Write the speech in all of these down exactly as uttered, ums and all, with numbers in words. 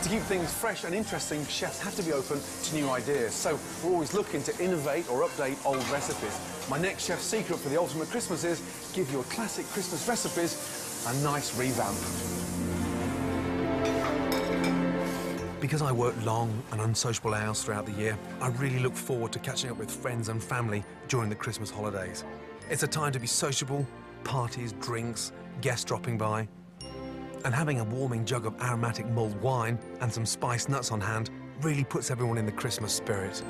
To keep things fresh and interesting, chefs have to be open to new ideas. So we're always looking to innovate or update old recipes. My next chef's secret for the ultimate Christmas is give your classic Christmas recipes a nice revamp. Because I work long and unsociable hours throughout the year, I really look forward to catching up with friends and family during the Christmas holidays. It's a time to be sociable, parties, drinks, guests dropping by. And having a warming jug of aromatic mulled wine and some spiced nuts on hand really puts everyone in the Christmas spirit.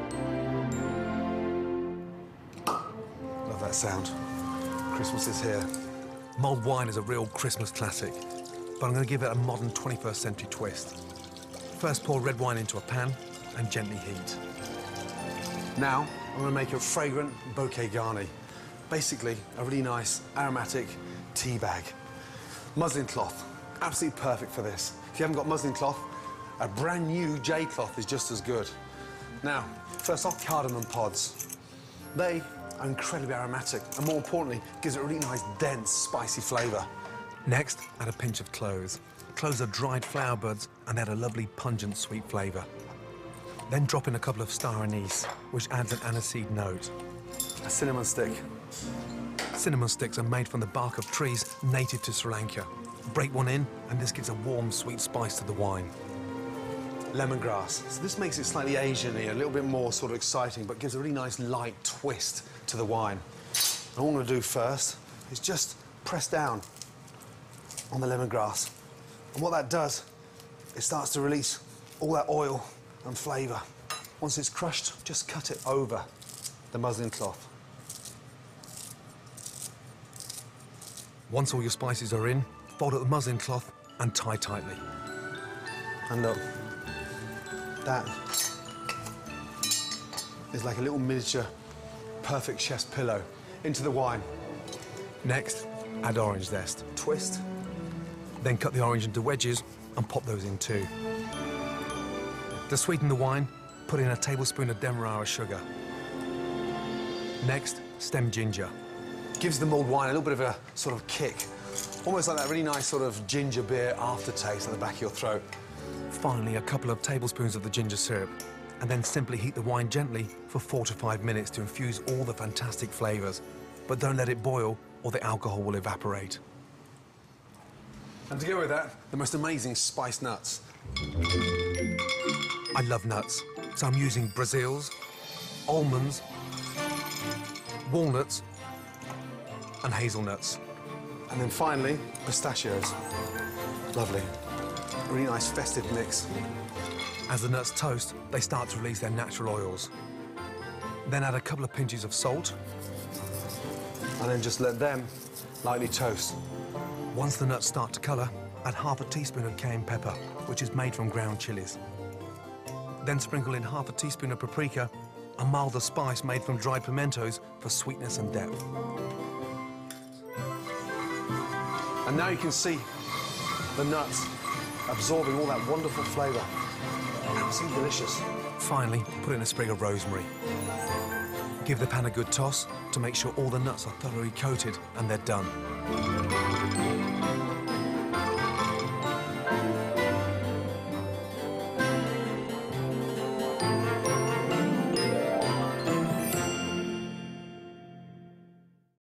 Love that sound. Christmas is here. Mulled wine is a real Christmas classic, but I'm going to give it a modern twenty-first century twist. First, pour red wine into a pan and gently heat. Now, I'm going to make a fragrant bouquet garni. Basically, a really nice aromatic tea bag. Muslin cloth, absolutely perfect for this. If you haven't got muslin cloth, a brand new J cloth is just as good. Now, first off, cardamom pods. They are incredibly aromatic and, more importantly, gives it a really nice, dense, spicy flavour. Next, add a pinch of cloves. Cloves are dried flower buds and add a lovely, pungent, sweet flavour. Then drop in a couple of star anise, which adds an aniseed note. A cinnamon stick. Cinnamon sticks are made from the bark of trees native to Sri Lanka. Break one in, and this gives a warm, sweet spice to the wine. Lemongrass. So this makes it slightly Asian-y, a little bit more sort of exciting, but gives a really nice light twist to the wine. And all I'm going to do first is just press down on the lemongrass. And what that does, it starts to release all that oil and flavour. Once it's crushed, just cut it over the muslin cloth. Once all your spices are in, fold up the muslin cloth and tie tightly. And look, that is like a little miniature perfect chef's pillow into the wine. Next, add orange zest. Twist. Then cut the orange into wedges and pop those in too. To sweeten the wine, put in a tablespoon of Demerara sugar. Next, stem ginger. Gives the mulled wine a little bit of a sort of kick. Almost like that really nice sort of ginger beer aftertaste at the back of your throat. Finally, a couple of tablespoons of the ginger syrup, and then simply heat the wine gently for four to five minutes to infuse all the fantastic flavours. But don't let it boil or the alcohol will evaporate. And to go with that, the most amazing spiced nuts. I love nuts, so I'm using Brazils, almonds, walnuts, and hazelnuts. And then finally, pistachios. Lovely. Really nice festive mix. As the nuts toast, they start to release their natural oils. Then add a couple of pinches of salt. And then just let them lightly toast. Once the nuts start to colour, add half a teaspoon of cayenne pepper, which is made from ground chilies. Then sprinkle in half a teaspoon of paprika, a milder spice made from dried pimentos for sweetness and depth. And now you can see the nuts absorbing all that wonderful flavour. Absolutely delicious. Finally, put in a sprig of rosemary. Give the pan a good toss to make sure all the nuts are thoroughly coated and they're done.